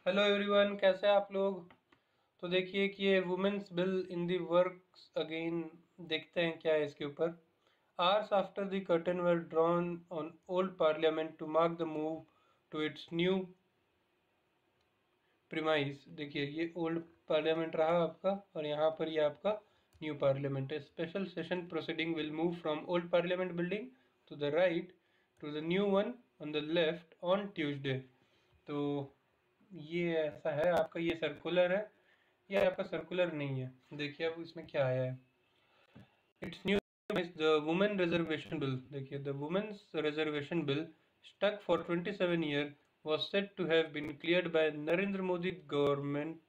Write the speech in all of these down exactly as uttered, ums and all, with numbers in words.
Hello everyone, कैसे हैं आप लोग। तो देखिए कि ये women's bill in the works again. देखते हैं क्या है इसके ऊपर। Hours after the curtain were drawn on old parliament to mark the move to its new premise. देखिए ये ओल्ड पार्लियामेंट रहा आपका और यहाँ पर ये आपका न्यू पार्लियामेंट है। Special session proceeding will move from old parliament building to the right to the new one on the left on Tuesday. तो ये ऐसा है आपका, ये सर्कुलर है। ये आपका सर्कुलर नहीं है। देखिए अब इसमें क्या आया है। It's new is the women reservation bill. देखिए the women's reservation bill stuck for twenty seven year was said to have been cleared by Narendra Modi government,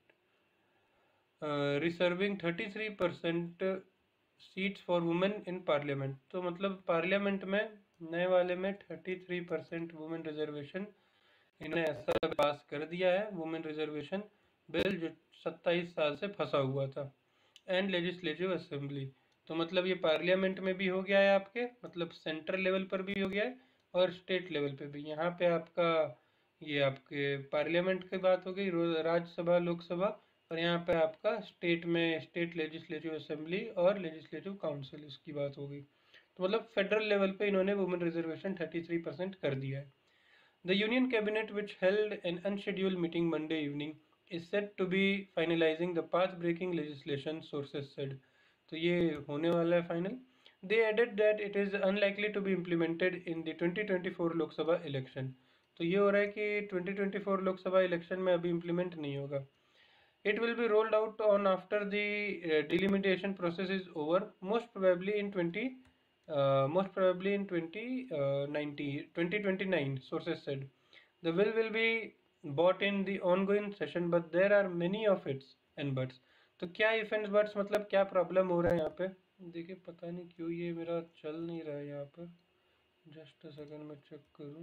uh, reserving thirty-three percent seats for women in parliament. तो मतलब parliament में नए वाले में thirty three percent women reservation इन्होंने ऐसा पास कर दिया है। वुमेन रिजर्वेशन बिल जो सत्ताईस साल से फंसा हुआ था। एंड लेजिस्लेटिव असेंबली, तो मतलब ये पार्लियामेंट में भी हो गया है आपके, मतलब सेंट्रल लेवल पर भी हो गया है और स्टेट लेवल पे भी। यहाँ पे आपका ये आपके पार्लियामेंट की बात हो गई, राज्यसभा लोकसभा, और यहाँ पे आपका स्टेट में स्टेट लेजिस्लेटिव असेंबली और लेजिस्लेटिव काउंसिल, इसकी बात हो गई। तो मतलब फेडरल लेवल पे इन्होंने women reservation thirty three percent कर दिया है। The Union Cabinet, which held an unscheduled meeting Monday evening, is said to be finalizing the path-breaking legislation, sources said. तो ये होने वाला है final. They added that it is unlikely to be implemented in the twenty twenty-four Lok Sabha election. तो ये हो रहा है कि twenty twenty four Lok Sabha election में अभी इम्प्लीमेंट नहीं होगा। It will be rolled out on after the uh, delimitation process is over, most probably in twenty uh, most probably in twenty ninety twenty twenty-nine, sources said. The bill will be bought in the ongoing session, but there are many of its and buts. तो क्या if and buts मतलब क्या problem हो रहा है यहाँ पे। देखिए पता नहीं क्यों ये मेरा चल नहीं रहा है यहाँ पर। जस्ट अ सेकंड में चेक करूँ।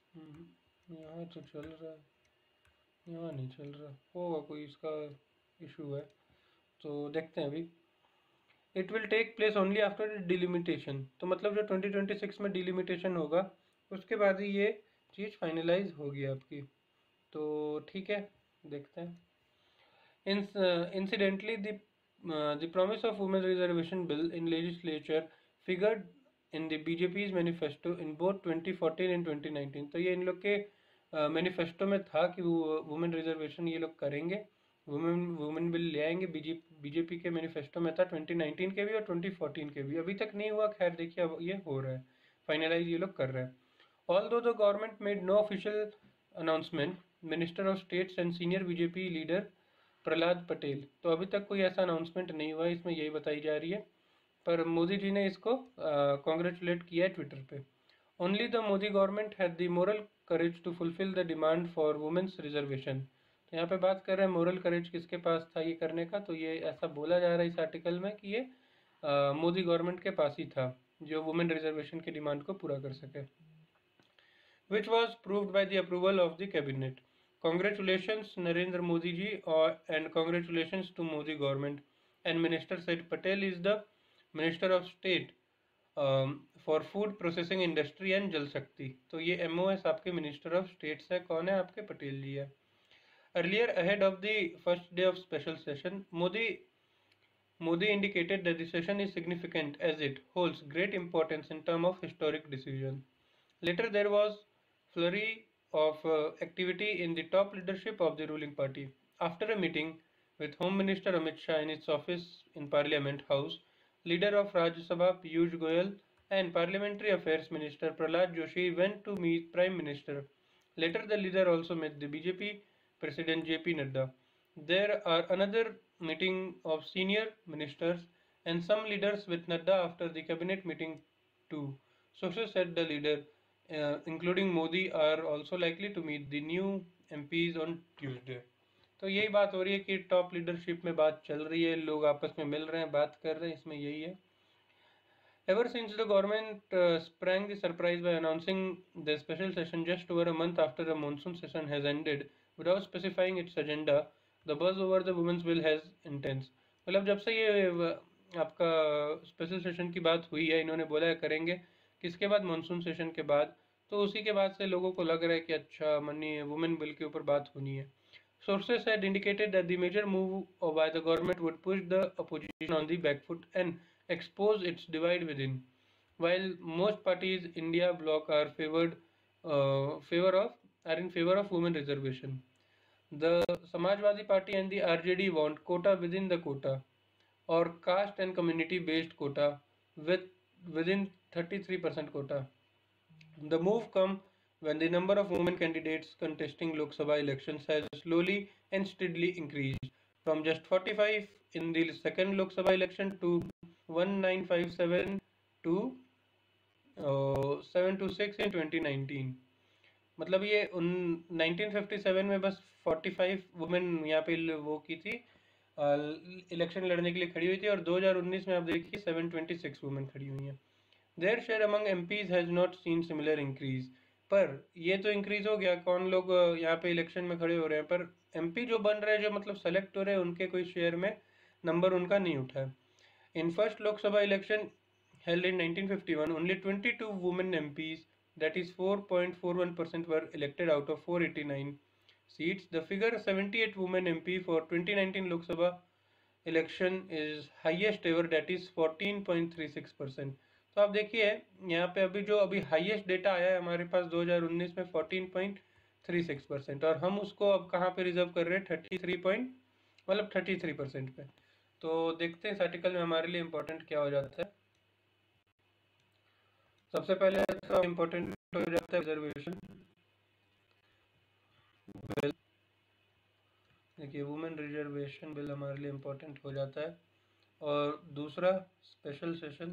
यहाँ तो चल रहा है, यहाँ नहीं चल रहा। होगा कोई इसका इशू है, तो देखते हैं अभी। It will take place only after delimitation, तो मतलब जो ट्वेंटी ट्वेंटी सिक्स में डिलिमिटेशन होगा उसके बाद ही ये चीज़ फाइनलाइज होगी आपकी। तो ठीक है, देखते हैं। Incidentally, the uh, the promise of women reservation bill in legislature figured in the B J P's manifesto in both twenty fourteen and twenty nineteen। तो ये इन लोग के मैनिफेस्टो uh, में था कि वो वुमेन रिजर्वेशन ये लोग करेंगे, वुमेन वुमेन बिल ले आएंगे। बीजे बीजेपी के मैनिफेस्टो में था ट्वेंटी नाइनटीन के भी और ट्वेंटी फोर्टीन के भी। अभी तक नहीं हुआ, खैर देखिए अब ये हो रहा है, फाइनलाइज ये लोग कर रहे हैं। Although the government made no official announcement, Minister of States and senior B J P leader Prahlad Patel, तो अभी तक कोई ऐसा अनाउंसमेंट नहीं हुआ, इसमें यही बताई जा रही है। पर मोदी जी ने इसको कॉन्ग्रेचुलेट किया है ट्विटर पे। Only the Modi government had the moral courage to fulfil the demand for women's reservation. तो यहाँ पे बात कर रहे हैं मोरल करेज किसके पास था ये करने का, तो ये ऐसा बोला जा रहा है इस आर्टिकल में कि ये आ, मोदी गवर्नमेंट के पास ही था जो वुमेन रिजर्वेशन की डिमांड को पूरा कर सके, which was proved by the approval of the cabinet. Congratulations Narendra Modi ji, or and congratulations to Modi government. And Minister said Patel is the Minister of State um, for Food Processing Industry and Jal Shakti। तो ये M O S आपके Minister of States है, कौन है आपके, पटेल जी है। Earlier, ahead of the first day of special session, Modi Modi indicated that the session is significant as it holds great importance in terms of historic decision. Later, there was flurry of uh, activity in the top leadership of the ruling party. After a meeting with Home Minister Amit Shah in its office in Parliament House, leader of Rajya Sabha Piyush Goyal and Parliamentary Affairs Minister Prahlad Joshi went to meet Prime Minister. Later, the leader also met the B J P President J P Nadda. There are another meeting of senior ministers and some leaders with Nadda after the cabinet meeting too. Sources said the leader, uh, including Modi, are also likely to meet the new M Ps on Tuesday. तो यही बात हो रही है कि top leadership में बात चल रही है, लोग आपस में मिल रहे हैं, बात कर रहे हैं, इसमें यही है। Ever since the government uh, sprang the surprise by announcing the special session just over a month after the monsoon session has ended, without specifying its agenda, the buzz over the women's bill has intense। मतलब जब से ये आपका special session की बात हुई है, इन्होंने बोला है करेंगे किसके बाद, मानसून सेशन के बाद, तो उसी के बाद से लोगों को लग रहा है कि अच्छा मनी वुमेन बिल के ऊपर बात होनी है। Sources had indicated that the major move by the government would push the opposition on the back foot and expose its divide within. While most parties India bloc are favored uh, favor of are in favor of women reservation, the Samajwadi Party and the R J D want quota within the quota or caste and community based quota with within thirty-three percent quota. The move comes when the number of women candidates contesting Lok Sabha elections has slowly and steadily increased from just forty-five in the second Lok Sabha election to nineteen fifty-seven to uh, seven to six in twenty nineteen. मतलब ये उन nineteen fifty seven में बस forty five women यहाँ पे वो की थी, इलेक्शन लड़ने के लिए खड़ी हुई थी, और दो हज़ार उन्नीस में आप देखिए सेवन ट्वेंटी सिक्स वुमेन खड़ी हुई हैं. Their share among MPs has not seen similar increase. पर ये तो इंक्रीज हो गया, कौन लोग यहाँ पे इलेक्शन में खड़े हो रहे हैं, पर एमपी जो बन रहे हैं, जो मतलब सेलेक्ट हो रहे हैं, उनके कोई शेयर में नंबर उनका नहीं उठा है. In first Lok Sabha election held in nineteen fifty-one, only twenty-two women M Ps, that is four point four one percent, were elected out of four hundred eighty-nine seats. The figure seventy-eight women M P for twenty nineteen Lok Sabha election is highest ever, that is fourteen point three six percent. तो आप देखिए यहाँ पे अभी जो अभी highest data आया है हमारे पास दो हज़ार उन्नीस में fourteen point three six percent, और हम उसको अब कहाँ पे रिजर्व कर रहे हैं, थर्टी थ्री पॉइंट मतलब थर्टी थ्री परसेंट पे. तो देखते हैं इस आर्टिकल में हमारे लिए इम्पोर्टेंट क्या हो जाता है. सबसे पहले तो इम्पोर्टेंट हो जाता है रिजर्वेशन बिल. देखिए वुमेन रिजर्वेशन बिल हमारे लिए इम्पोर्टेंट हो जाता है. और दूसरा special session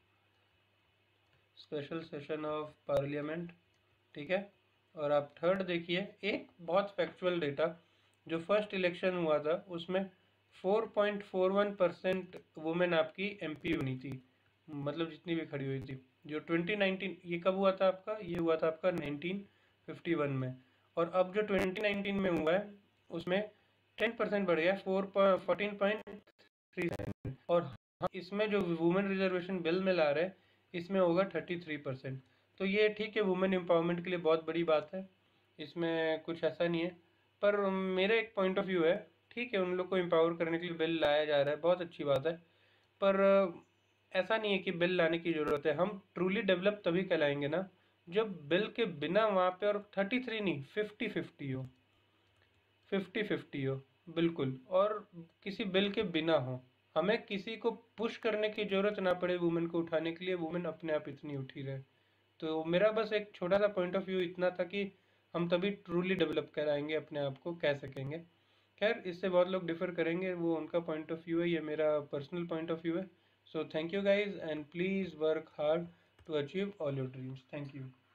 special session of parliament, ठीक है. और आप थर्ड देखिए एक बहुत फैक्चुअल डेटा, जो फर्स्ट इलेक्शन हुआ था उसमें four point four one percent women आपकी एमपी बनी थी, मतलब जितनी भी खड़ी हुई थी. जो ट्वेंटी नाइनटीन ये कब हुआ था आपका, ये हुआ था आपका नाइनटीन फिफ्टी वन में, और अब जो ट्वेंटी नाइनटीन में हुआ है उसमें टेन परसेंट बढ़ गया, फोर फोर्टीन पॉइंट थ्री. और इसमें जो वुमेन रिजर्वेशन बिल में ला रहे हैं इसमें होगा थर्टी थ्री परसेंट. तो ये ठीक है, वुमेन एम्पावरमेंट के लिए बहुत बड़ी बात है, इसमें कुछ ऐसा नहीं है. पर मेरा एक पॉइंट ऑफ व्यू है, ठीक है उन लोग को एम्पावर करने के लिए बिल लाया जा रहा है, बहुत अच्छी बात है, पर ऐसा नहीं है कि बिल लाने की ज़रूरत है. हम ट्रूली डेवलप तभी कहलाएंगे ना जब बिल के बिना वहाँ पे और थर्टी थ्री नहीं फिफ्टी फिफ्टी हो, फिफ्टी फिफ्टी हो बिल्कुल, और किसी बिल के बिना हो, हमें किसी को पुश करने की ज़रूरत ना पड़े वुमेन को उठाने के लिए, वुमेन अपने आप इतनी उठी रहे. तो मेरा बस एक छोटा सा पॉइंट ऑफ व्यू इतना था कि हम तभी ट्रूली डेवलप कराएंगे, अपने आप को कह सकेंगे. खैर इससे बहुत लोग डिफर करेंगे, वो उनका पॉइंट ऑफ व्यू है, ये मेरा पर्सनल पॉइंट ऑफ व्यू है. So thank you guys, and please work hard to achieve all your dreams. Thank you.